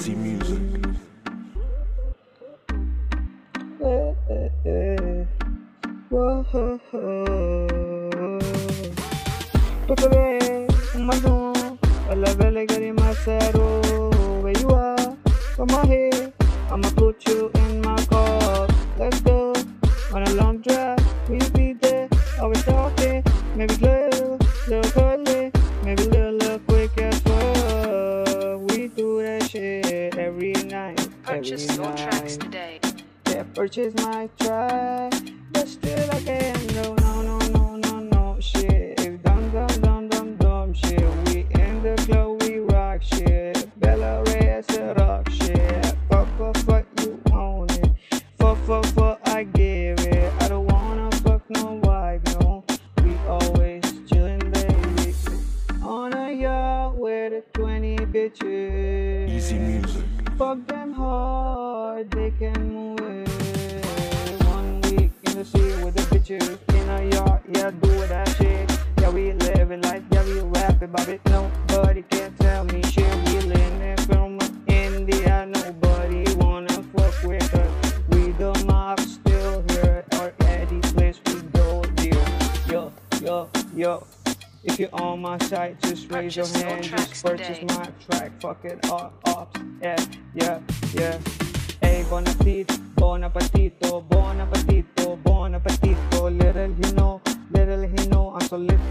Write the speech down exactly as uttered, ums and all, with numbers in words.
Easy music. Eh, eh, eh. Whoa, ho, ho. Today, Madu, Bella Bella Gary Masero, where you are, from my head, I'ma put you in my car. Let's go on a long drive. We'll be there. Are we talking? Maybe little, little curly, maybe little, little quick as well. We do that shit every night, every Purchase your tracks night. today. Yeah, purchase my track, but still I can't. No, no, no, no, no, no shit. If dumb, dumb, dumb, dumb, dumb shit. We in the club, we rock shit. Bella Reyes a rock shit. Fuck, fuck, fuck, you own it. Fuck, fuck, fuck, I give it. I don't wanna fuck no wife, no. We always chillin', baby. On a yacht with the twenty bitches. Easy music. Fuck them hard, they can move it. One week in the sea with the bitches in a yacht, yeah, do that shit. Yeah, we living life, yeah, we rap about it. Nobody can tell me shit. We living from India, nobody wanna fuck with us. We the mob still here, or any place we go, deal. Yo, yo, yo. If you're on my site, just raise your Purchase your hand, tracks just purchase today. my track, fuck it up, up, yeah, yeah, yeah. Hey, bon appetit, bon appetito, bon appetito, bon appetito. Little he know, little he know, I'm so little